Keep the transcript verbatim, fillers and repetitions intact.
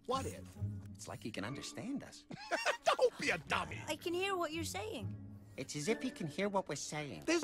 What if? It's like he can understand us. Don't be a dummy. I can hear what you're saying. It's as if he can hear what we're saying. There's...